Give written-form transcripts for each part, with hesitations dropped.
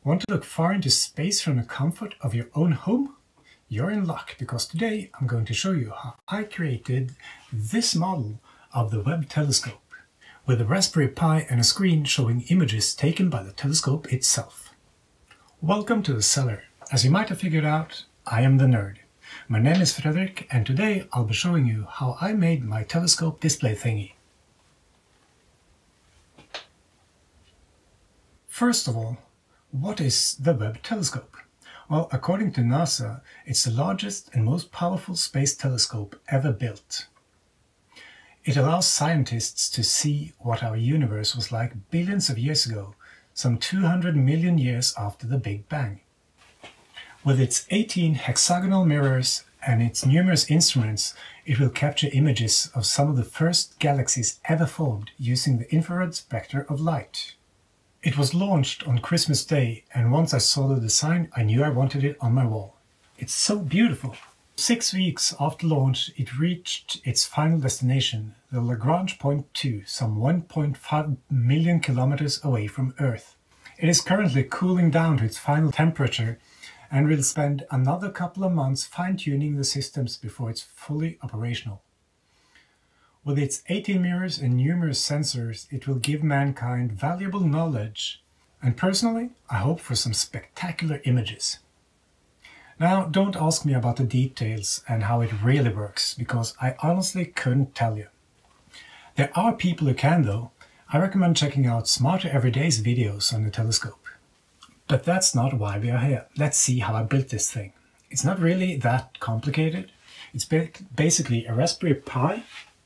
Want to look far into space from the comfort of your own home? You're in luck, because today I'm going to show you how I created this model of the Webb telescope with a Raspberry Pi and a screen showing images taken by the telescope itself. Welcome to the cellar. As you might have figured out, I am the nerd. My name is Frederick, and today I'll be showing you how I made my telescope display thingy. First of all, what is the Webb telescope? Well, according to NASA, it's the largest and most powerful space telescope ever built. It allows scientists to see what our universe was like billions of years ago, some 200 million years after the Big Bang. With its 18 hexagonal mirrors and its numerous instruments, it will capture images of some of the first galaxies ever formed using the infrared spectra of light. It was launched on Christmas Day, and once I saw the design, I knew I wanted it on my wall. It's so beautiful! 6 weeks after launch, it reached its final destination, the Lagrange point 2, some 1.5 million kilometers away from Earth. It is currently cooling down to its final temperature and will spend another couple of months fine-tuning the systems before it's fully operational. With its 18 mirrors and numerous sensors, it will give mankind valuable knowledge, and personally, I hope for some spectacular images. Now, don't ask me about the details and how it really works, because I honestly couldn't tell you. There are people who can though. I recommend checking out Smarter Everyday's videos on the telescope. But that's not why we are here. Let's see how I built this thing. It's not really that complicated. It's basically a Raspberry Pi,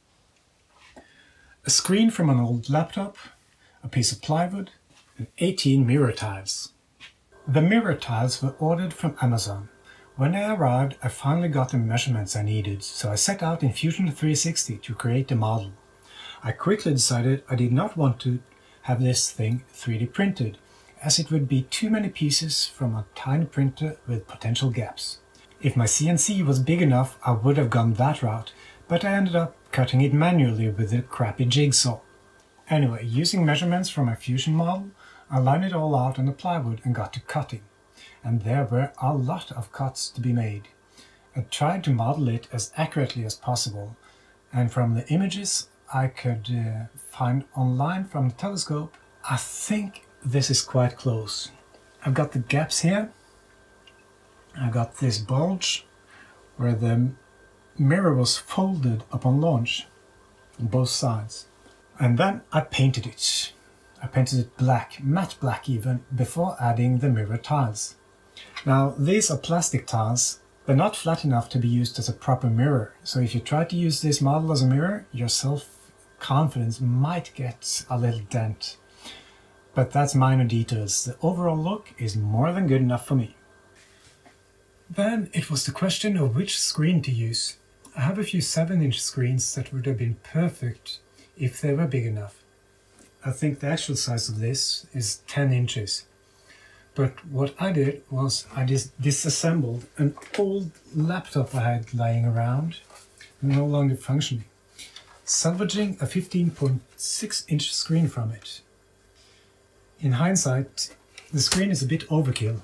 a screen from an old laptop, a piece of plywood, and 18 mirror tiles. The mirror tiles were ordered from Amazon. When they arrived, I finally got the measurements I needed, so I set out in Fusion 360 to create the model. I quickly decided I did not want to have this thing 3D printed, as it would be too many pieces from a tiny printer with potential gaps. If my CNC was big enough, I would have gone that route, but I ended up cutting it manually with a crappy jigsaw. Anyway, using measurements from my Fusion model, I lined it all out on the plywood and got to cutting. And there were a lot of cuts to be made. I tried to model it as accurately as possible, and from the images I could find online from the telescope, I think this is quite close. I've got the gaps here. I got this bulge where the mirror was folded upon launch on both sides. And then I painted it. I painted it black, matte black even, before adding the mirror tiles. Now these are plastic tiles. They're not flat enough to be used as a proper mirror, so if you try to use this model as a mirror, your self-confidence might get a little dent. But that's minor details. The overall look is more than good enough for me. Then it was the question of which screen to use. I have a few 7-inch screens that would have been perfect if they were big enough. I think the actual size of this is 10 inches. But what I did was I just disassembled an old laptop I had lying around, no longer functioning, salvaging a 15.6-inch screen from it. In hindsight, the screen is a bit overkill.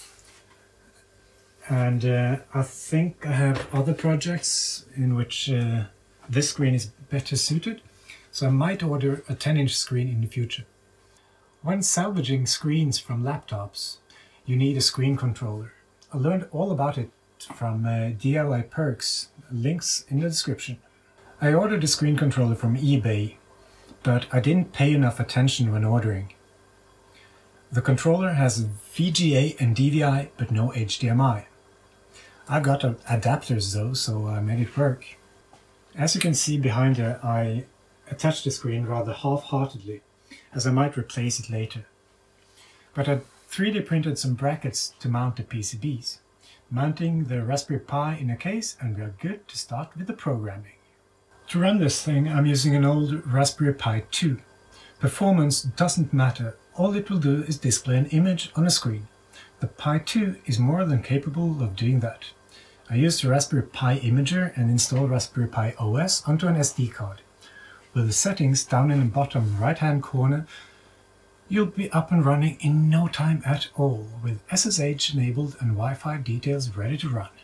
And I think I have other projects in which this screen is better suited, so I might order a 10-inch screen in the future. When salvaging screens from laptops, you need a screen controller. I learned all about it from DIY Perks, links in the description. I ordered a screen controller from eBay, but I didn't pay enough attention when ordering. The controller has VGA and DVI, but no HDMI. I got adapters though, so I made it work. As you can see behind there, I attached the screen rather half-heartedly, as I might replace it later. But I 3D printed some brackets to mount the PCBs, mounting the Raspberry Pi in a case, and we are good to start with the programming. To run this thing, I'm using an old Raspberry Pi 2. Performance doesn't matter, all it will do is display an image on a screen. The Pi 2 is more than capable of doing that. I used the Raspberry Pi Imager and installed Raspberry Pi OS onto an SD card. With the settings down in the bottom right hand corner, You'll be up and running in no time at all, with SSH enabled and Wi-Fi details ready to run.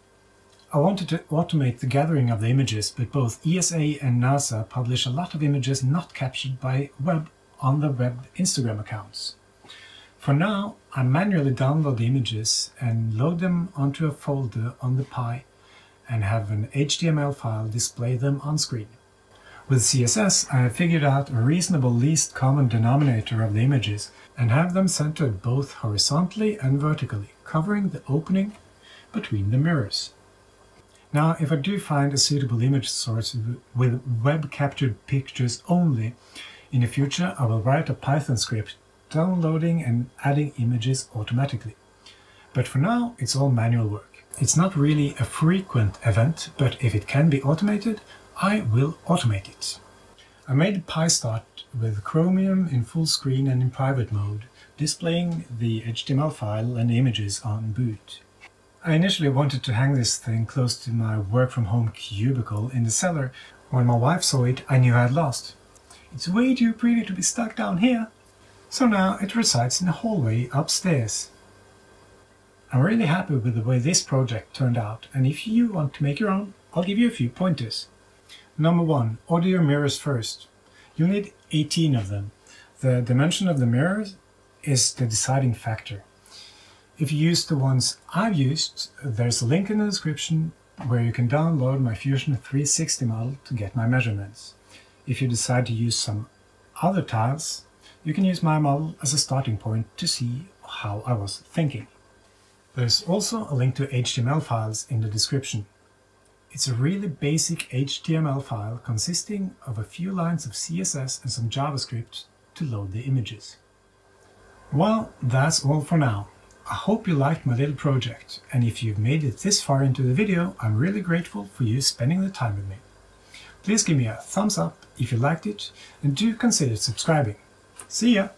I wanted to automate the gathering of the images, but both ESA and NASA publish a lot of images not captured by Webb on the Webb Instagram accounts. For now, I manually download the images and load them onto a folder on the Pi and have an HTML file display them on screen. With CSS, I have figured out a reasonable least common denominator of the images and have them centered both horizontally and vertically, covering the opening between the mirrors. Now, if I do find a suitable image source with web-captured pictures only, in the future I will write a Python script downloading and adding images automatically. But for now, it's all manual work. It's not really a frequent event, but if it can be automated, I will automate it. I made the Pi start with Chromium in full screen and in private mode, displaying the HTML file and images on boot. I initially wanted to hang this thing close to my work-from-home cubicle in the cellar. When my wife saw it, I knew I had lost. It's way too pretty to be stuck down here. So now it resides in the hallway upstairs. I'm really happy with the way this project turned out, and if you want to make your own, I'll give you a few pointers. Number 1. Order your mirrors first. You'll need 18 of them. The dimension of the mirrors is the deciding factor. If you use the ones I've used, there's a link in the description where you can download my Fusion 360 model to get my measurements. If you decide to use some other tiles, you can use my model as a starting point to see how I was thinking. There's also a link to HTML files in the description. It's a really basic HTML file consisting of a few lines of CSS and some JavaScript to load the images. Well, that's all for now. I hope you liked my little project, and if you've made it this far into the video, I'm really grateful for you spending the time with me. Please give me a thumbs up if you liked it, and do consider subscribing. See ya!